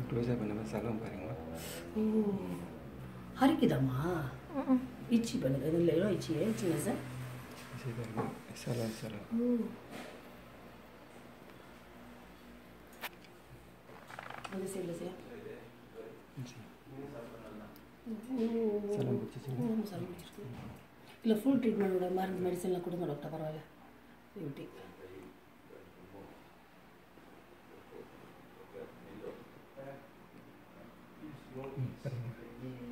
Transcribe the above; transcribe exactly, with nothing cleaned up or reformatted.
க்ளோஸாக பண்ணாமல் சலம் பாருங்களா. ஓ ஹரிக்குதாம்மா? இச்சி பண்ணுது. அது இல்லை இச்சி இச்சிங்க சார் சலம் சலம். ஓ அந்த சைடில் சார் சலம் பிடிச்சி சலம் பிடிச்சிருக்கு. இல்லை ஃபுல் ட்ரீட்மெண்ட்டோட மருந்து மெடிசன்லாம் கொடுங்க டாக்டர். பரவாயில்ல பியூட்டி. ம்